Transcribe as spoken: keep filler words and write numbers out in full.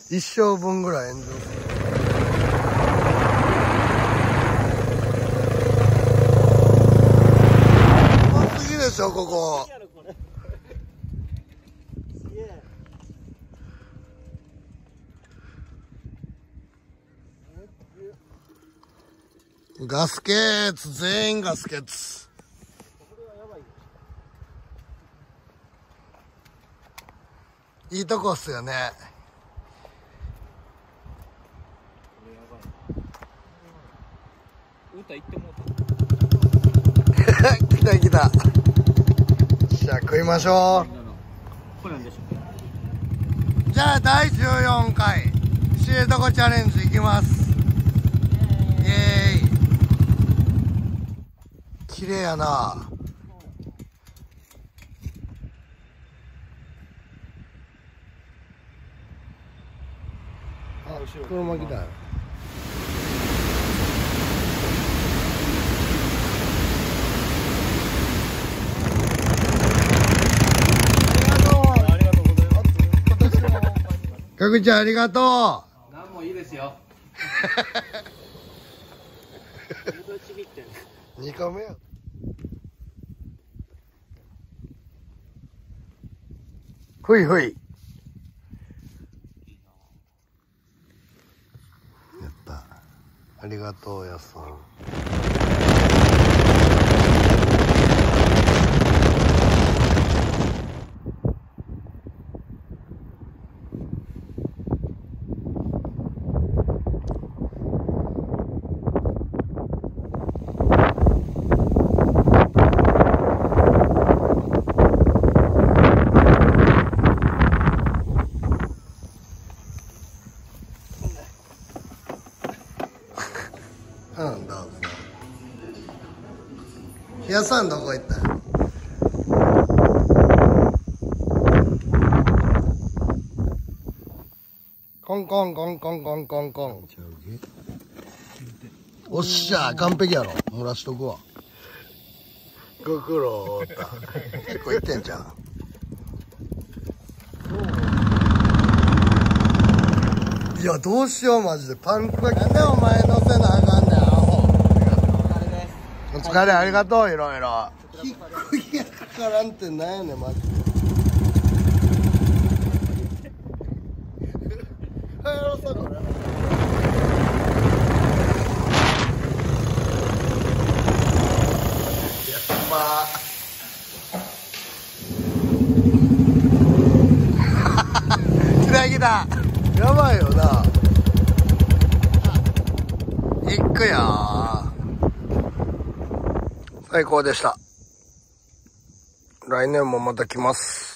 一生分ぐらい炎上する。うますぎでしょ、ここ。ガスケツ、全員ガスケツ。いいとこっすよね。 歌行ってもうた。来た来た。じゃあ食いましょう。 これなんでしょう。じゃあだいじゅうよんかい知床チャレンジいきます。イエーイ。綺麗やな。あ、車来たよ。かぐちゃんありがとう。 なんもいいですよ。 にかいめや。ふいふい。やった。ありがとうやさん。うん、どうぞ。ひやさんどこ行った？コンコンコンコンコンコンコン。おっしゃ、完璧やろ。漏らしとくわ。ご苦労おった。結構いってんじゃん。いや、どうしよう、マジで。パンクが。なんでお前乗せなあかんねん、アホ。お疲れ、ありがとう、いろいろ。ひっくりやからんってなんやねん、マジで。はやろさ、これ。やっば。来た来た。やばいよな。いくよー。最高でした。来年もまた来ます。